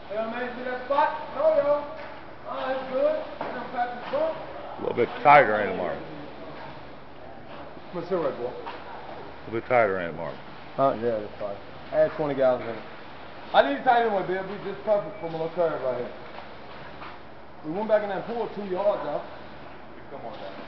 Yeah, man, see that spot? No, yo. Oh, it's good. You know, practice bump. A little bit tighter, ain't it, Mark? What's your right, boy? A little bit tighter, ain't it, Mark? Yeah, that's fine. I had 20 gallons in it. I need to tighten one, Bill. Be just perfect for my little curve right here. We went back in that pool 2 yards out. Come on down.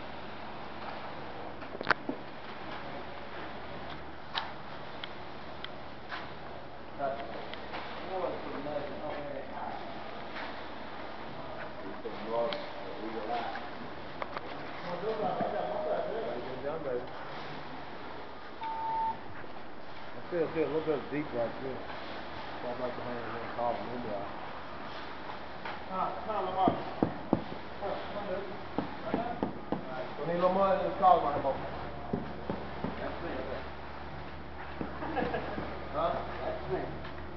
I feel a little bit deep right here. So I'd like to hang in one column. Maybe I need a little mud in the column right now. That's me. Huh? That's me.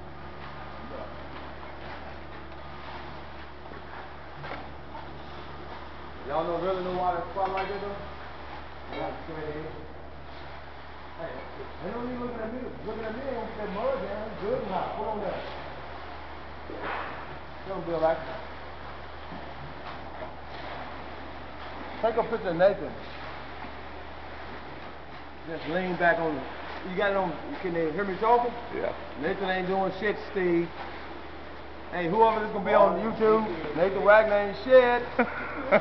Y'all don't really know why that spot like this though? Yeah, straight in. Hey, they don't even looking at me. Looking at me, they don't get that mud down. It's good now. Put on there. Don't feel like it. Take a picture of Nathan. Just lean back on. You got it on. Can they hear me talking? Yeah. Nathan ain't doing shit, Steve. Hey, whoever this gonna be on YouTube, Nathan Wagner ain't shit.